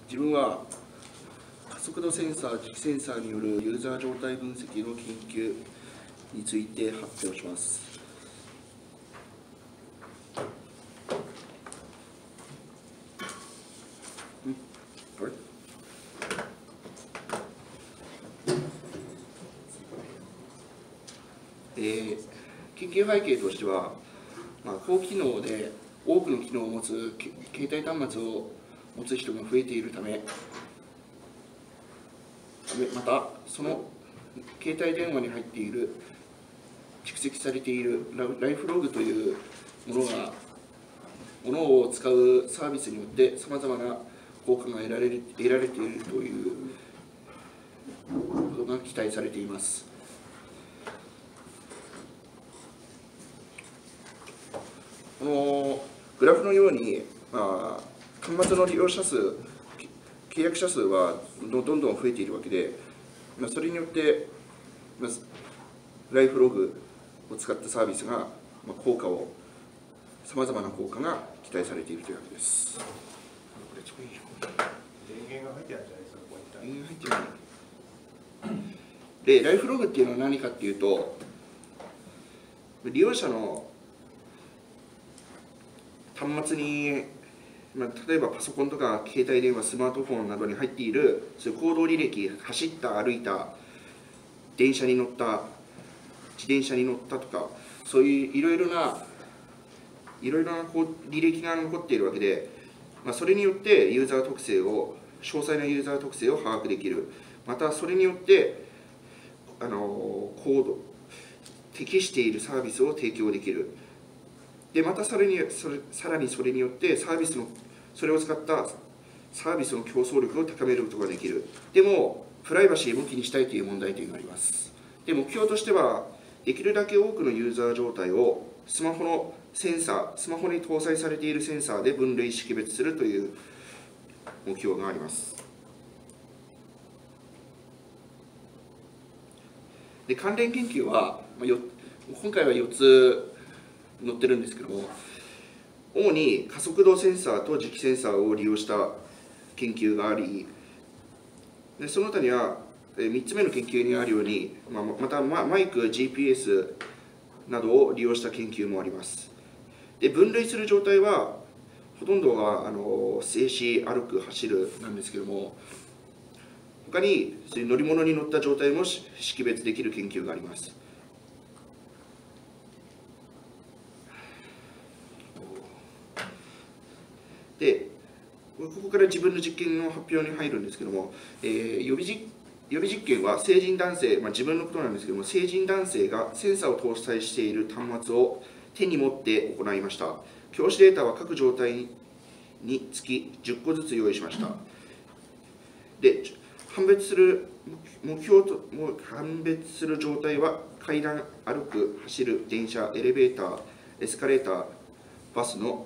自分は加速度センサー、磁気センサーによるユーザー状態分析の研究について発表します。研究背景としては、高機能で多くの機能を持つ携帯端末を持つ人が増えているため、またその携帯電話に入っている蓄積されているライフログというものを使うサービスによってさまざまな効果が得られているということが期待されています。このグラフのように、端末の利用者数、契約者数はどんどん増えているわけで、それによってライフログを使ったサービスがさまざまな効果が期待されているというわけです。 電源が入ってないんじゃないですか、こういった。 電源入ってない。で、ライフログっていうのは何かっていうと、利用者の端末に、例えばパソコンとか携帯電話、スマートフォンなどに入っているそういう行動履歴、走った、歩いた、電車に乗った、自転車に乗ったとか、そういういろいろな履歴が残っているわけで、それによって詳細なユーザー特性を把握できる。またそれによって適しているサービスを提供できる。でまたさらにそれによってそれを使ったサービスの競争力を高めることができる。でもプライバシーも気にしたいという問題点があります。で目標としてはできるだけ多くのユーザー状態をスマホに搭載されているセンサーで分類識別するという目標があります。で関連研究は今回は4つ載ってるんですけども、主に加速度センサーと磁気センサーを利用した研究があり、でその他には3つ目の研究にあるように、またマイク、GPS などを利用した研究もあります。で分類する状態はほとんどが静止、歩く、走るなんですけども、他にそういう乗り物に乗った状態も識別できる研究があります。でここから自分の実験の発表に入るんですけども、予備実験は成人男性、自分のことなんですけども、成人男性がセンサーを搭載している端末を手に持って行いました。教師データは各状態につき10個ずつ用意しました。で判別する状態は階段、歩く、走る、電車、エレベーター、エスカレーター、バスの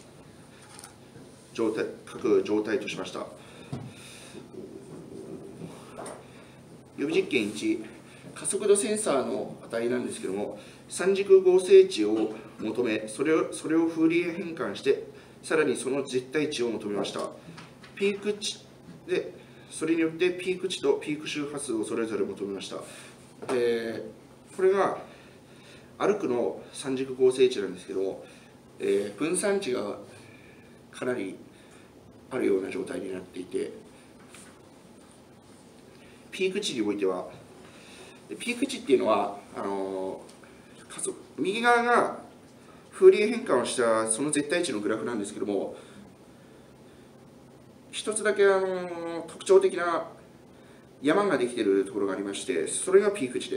各状態としました。予備実験1、加速度センサーの値なんですけども、三軸合成値を求め、それをフーリエ変換して、さらにその絶対値を求めました。ピーク値で、それによってピーク値とピーク周波数をそれぞれ求めました。これが歩くの三軸合成値なんですけども、分散値がかなりあるような状態になっていて、ピーク値においては、ピーク値っていうのは右側がフーリエ変換をしたその絶対値のグラフなんですけども、一つだけ特徴的な山ができているところがありまして、それがピーク値です。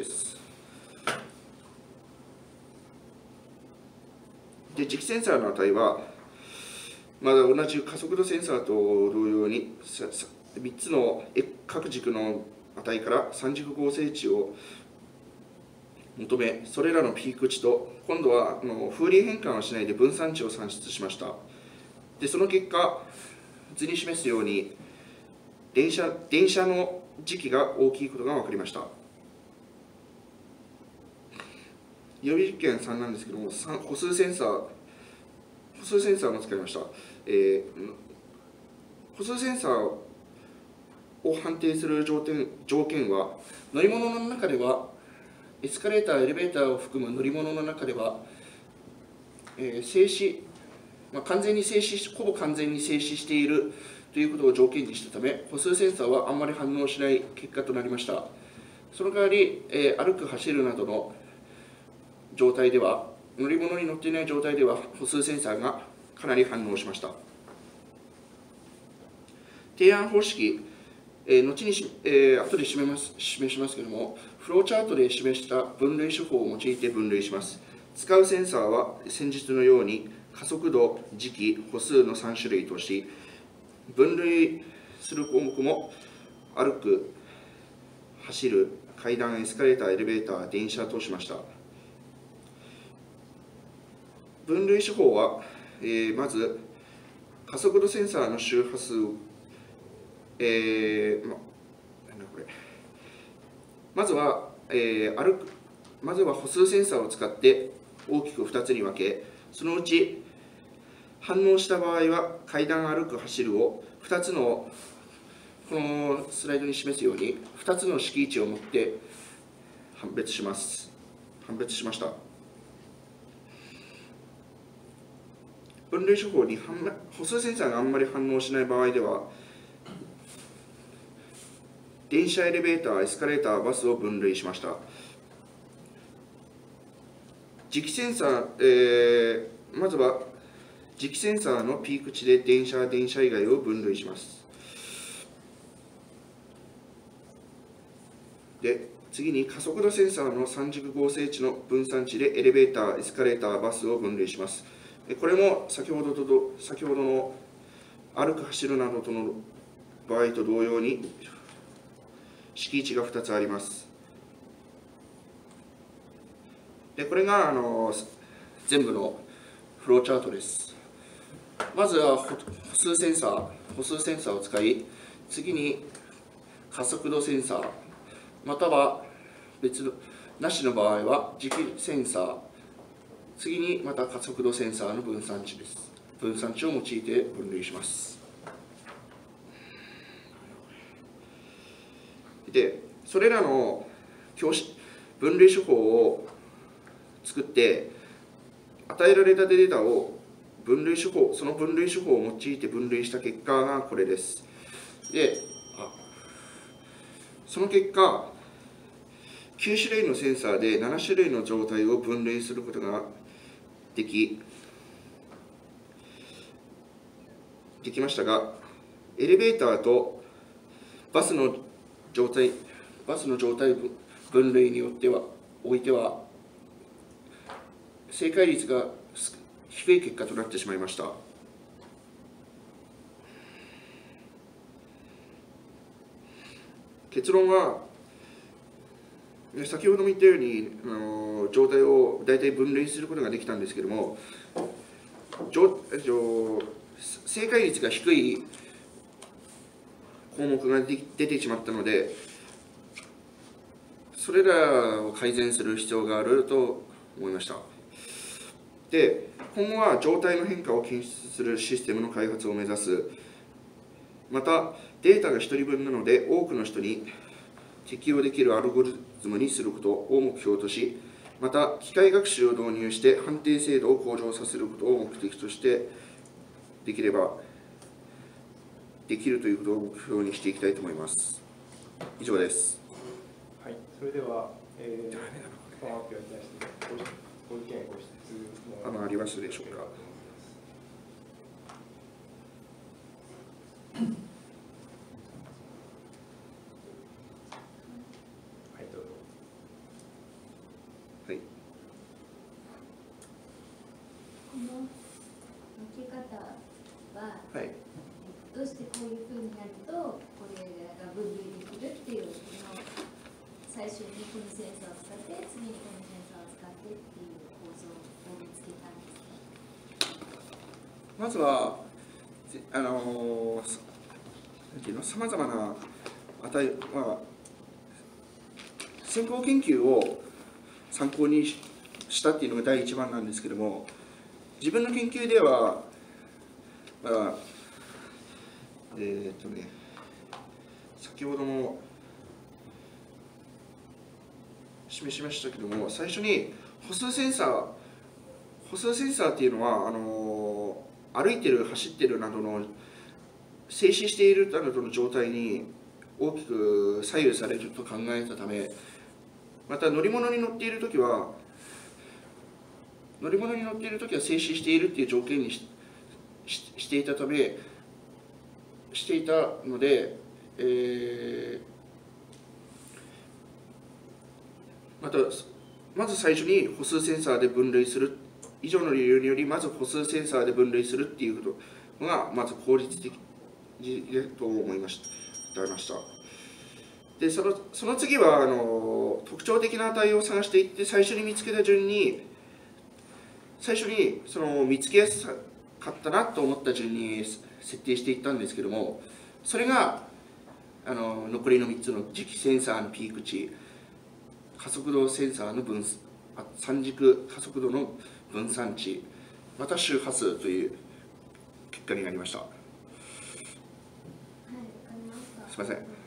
で磁気センサーの値はまだ同じ加速度センサーと同様に3つの各軸の値から三軸合成値を求め、それらのピーク値と今度はフーリエ変換をしないで分散値を算出しました。でその結果、図に示すように電車の時期が大きいことが分かりました。予備実験3なんですけども、歩数センサーも使いました。歩数センサーを判定する条件は、乗り物の中では、エスカレーター、エレベーターを含む乗り物の中では、静止、完全に静止、ほぼ完全に静止しているということを条件にしたため、歩数センサーはあんまり反応しない結果となりました。その代わり、歩く、走るなどの状態では、乗り物に乗っていない状態では、歩数センサーがかなり反応しました。提案方式、後に後で示しますけれども、フローチャートで示した分類手法を用いて分類します。使うセンサーは先日のように加速度、時期、歩数の3種類とし、分類する項目も歩く、走る、階段、エスカレーター、エレベーター、電車としました。分類手法は、まず加速度センサーの周波数をまずは歩数センサーを使って大きく2つに分け、そのうち反応した場合は階段、歩く、走るを2つのこのスライドに示すように2つの式値を持って判別しました。分類手法に歩数センサーがあんまり反応しない場合では、電車、エレベーター、エスカレーター、バスを分類しました。磁気センサー、まずは磁気センサーのピーク値で電車以外を分類します。で、次に加速度センサーの三軸合成値の分散値でエレベーター、エスカレーター、バスを分類します。これも先ほどの歩く、走るなどとの場合と同様に式値が2つあります。で、これが全部のフローチャートです。まずは歩数センサーを使い、次に加速度センサー、またはなしの場合は磁気センサー、次にまた加速度センサーの分散値です。分散値を用いて分類します。で、それらの分類手法を作って、与えられたデータをその分類手法を用いて分類した結果がこれです。で、その結果、9種類のセンサーで7種類の状態を分類することができましたが、エレベーターとバスの状態分類においては正解率が低い結果となってしまいました。結論は、先ほども言ったように状態を大体分類することができたんですけれども、正解率が低い項目が出てしまったので、それらを改善する必要があると思いました。で、今後は状態の変化を検出するシステムの開発を目指す。また、データが1人分なので、多くの人に適用できるアルゴリズムにすることを目標とし、また、機械学習を導入して判定精度を向上させることを目的として、できるということを目標にしていきたいと思います。以上です。 はい、それでは、この発表に対してご意見、ご質問ありますでしょうか。 はい、どうぞ。 はい。 この分け方は、 はい、 どうしてこういうふうにやるとこれが分類できるっていう、最初にこのセンサーを使って次にこのセンサーを使ってっていう構造を見つけたんですか。 まずはさまざまな先行研究を参考にしたっていうのが第一番なんですけども、自分の研究では、 先ほども示しましたけども、最初に歩数センサーっていうのは歩いてる走ってるなどの静止しているなどの状態に大きく左右されると考えたため、また乗り物に乗っているときは静止しているっていう条件にしていたので、まず最初に歩数センサーで分類する、以上の理由によりまず歩数センサーで分類するっていうことがまず効率的と思いました。でその次は特徴的な値を探していって、最初に見つけた順にその見つけやすかったなと思った順に設定していったんですけども、それが残りの3つの磁気センサーのピーク値、加速度センサーの三軸加速度の分散値、また周波数という結果になりました。 はい、わかりました。 すみません。